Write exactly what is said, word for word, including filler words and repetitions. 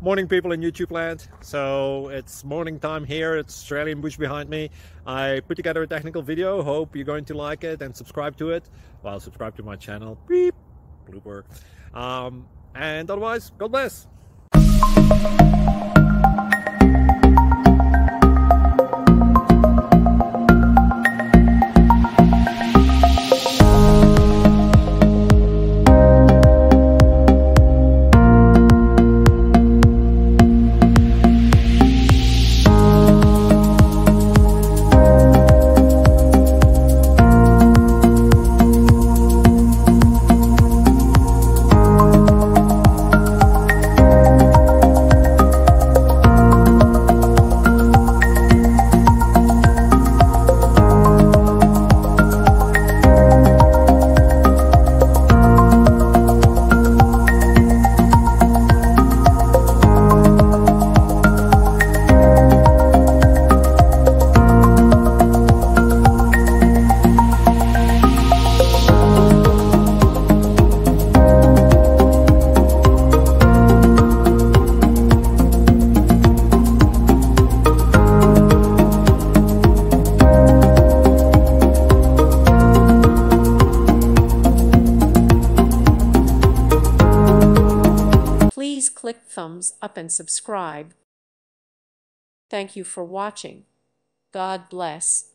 Morning, people in YouTube land. So it's morning time here. It's Australian bush behind me. I put together a technical video. Hope you're going to like it and subscribe to it. Well, subscribe to my channel. Beep. Blooper. Um, and otherwise, God bless. Please click thumbs up and subscribe. Thank you for watching. God bless.